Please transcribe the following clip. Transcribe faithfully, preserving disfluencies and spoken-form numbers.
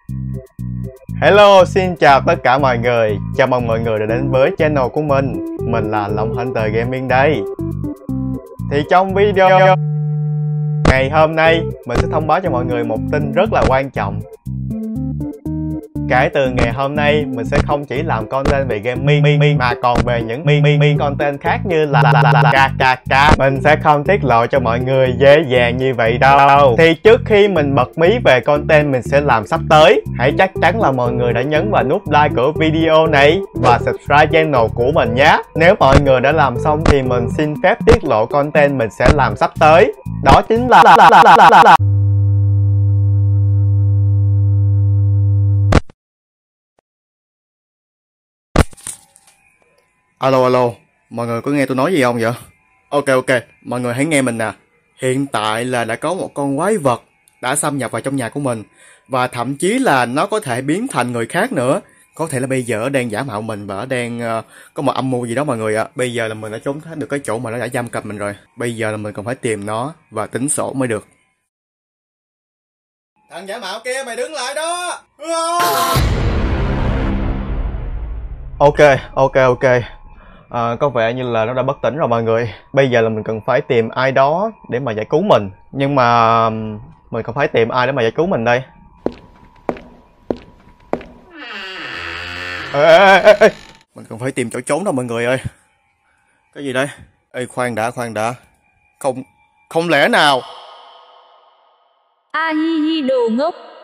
Hello, xin chào tất cả mọi người. Chào mừng mọi người đã đến với channel của mình. Mình là Long Hunter Gaming đây. Thì trong video ngày hôm nay, mình sẽ thông báo cho mọi người một tin rất là quan trọng. Kể từ ngày hôm nay, mình sẽ không chỉ làm content về gaming mà còn về những mini content khác như là kkk. Mình sẽ không tiết lộ cho mọi người dễ dàng như vậy đâu. Thì trước khi mình bật mí về content mình sẽ làm sắp tới, hãy chắc chắn là mọi người đã nhấn vào nút like của video này và subscribe channel của mình nhé. Nếu mọi người đã làm xong thì mình xin phép tiết lộ content mình sẽ làm sắp tới. Đó chính là Alo alo, mọi người có nghe tôi nói gì không vậy? Ok ok, mọi người hãy nghe mình nè. Hiện tại là đã có một con quái vật đã xâm nhập vào trong nhà của mình. Và thậm chí là nó có thể biến thành người khác nữa. Có thể là bây giờ nó đang giả mạo mình và nó đang uh, có một âm mưu gì đó mọi người ạ. À. Bây giờ là mình đã trốn thoát được cái chỗ mà nó đã giam cầm mình rồi. Bây giờ là mình còn phải tìm nó và tính sổ mới được. Thằng giả mạo kia, mày đứng lại đó. Ok, ok ok. À, có vẻ như là nó đã bất tỉnh rồi mọi người. Bây giờ là mình cần phải tìm ai đó để mà giải cứu mình. Nhưng mà mình cần phải tìm ai để mà giải cứu mình đây. Ê, ê, ê, ê. Mình cần phải tìm chỗ trốn đâu mọi người ơi. Cái gì đây? Ê khoan đã, khoan đã. Không, không lẽ nào A hi hi đồ ngốc.